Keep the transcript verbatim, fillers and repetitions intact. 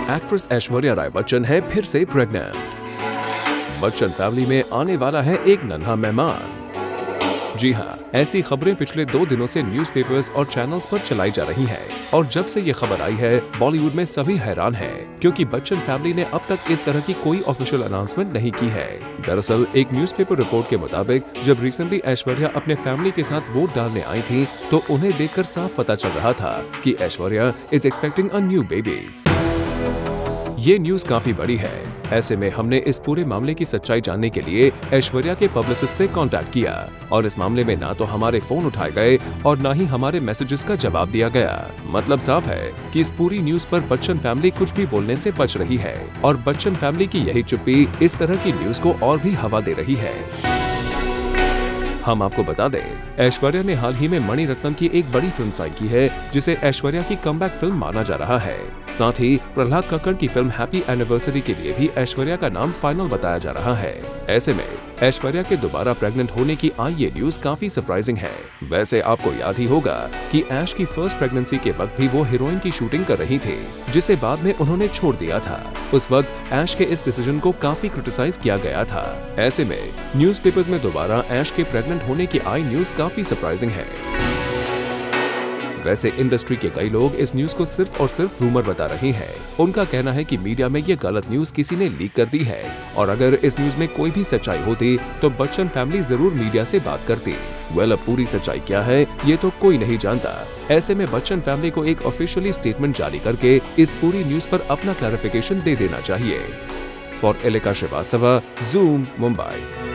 Actress Aishwarya Rai Bachchan है फिर से प्रेग्नेंट। बच्चन फैमिली में आने वाला है एक नन्हा मेहमान। जी हाँ, ऐसी खबरें पिछले दो दिनों से न्यूज़पेपर्स और चैनल्स पर चलाई जा रही हैं और जब से ये खबर आई है बॉलीवुड में सभी हैरान हैं क्योंकि बच्चन फैमिली ने अब तक इस तरह की कोई ऑफिशियल अनाउंसमेंट नहीं की है। दरअसल एक न्यूज़पेपर रिपोर्ट के मुताबिक जब रिसेंटली ऐश्वर्या अपने फैमिली के साथ वोट डालने आई थी तो उन्हें देखकर साफ पता चल रहा था कि Aishwarya is expecting a new baby. ये न्यूज काफी बड़ी है। ऐसे में हमने इस पूरे मामले की सच्चाई जानने के लिए ऐश्वर्या के पब्लिसिस्ट से कांटेक्ट किया और इस मामले में ना तो हमारे फोन उठाए गए और ना ही हमारे मैसेजेस का जवाब दिया गया। मतलब साफ है कि इस पूरी न्यूज पर बच्चन फैमिली कुछ भी बोलने से बच रही है और बच्चन फैमिली की यही चुप्पी इस तरह की न्यूज को और भी हवा दे रही है। हम आपको बता दें, ऐश्वर्या ने हाल ही में मणिरत्नम की एक बड़ी फिल्म साइन की है जिसे ऐश्वर्या की कमबैक फिल्म माना जा रहा है। साथ ही प्रहलाद कक्कड़ की फिल्म हैप्पी एनिवर्सरी के लिए भी ऐश्वर्या का नाम फाइनल बताया जा रहा है। ऐसे में ऐश्वर्या के दोबारा प्रेग्नेंट होने की आई ये न्यूज काफी सरप्राइजिंग है। वैसे आपको याद ही होगा कि ऐश की फर्स्ट प्रेगनेंसी के वक्त भी वो हीरोइन की शूटिंग कर रही थी जिसे बाद में उन्होंने छोड़ दिया था। उस वक्त ऐश के इस डिसीजन को काफी क्रिटिसाइज किया गया था। ऐसे में न्यूज़पेपर्स में दोबारा ऐश के प्रेग्नेंट होने की आई न्यूज काफी सरप्राइजिंग है। वैसे इंडस्ट्री के कई लोग इस न्यूज को सिर्फ और सिर्फ रूमर बता रहे हैं। उनका कहना है कि मीडिया में ये गलत न्यूज किसी ने लीक कर दी है और अगर इस न्यूज में कोई भी सच्चाई होती तो बच्चन फैमिली जरूर मीडिया से बात करती। वेल अब पूरी सच्चाई क्या है ये तो कोई नहीं जानता। ऐसे में बच्चन फैमिली को एक ऑफिशियली स्टेटमेंट जारी करके इस पूरी न्यूज पर अपना क्लैरिफिकेशन दे देना चाहिए। For Aleka Srivastava, Zoom, Mumbai.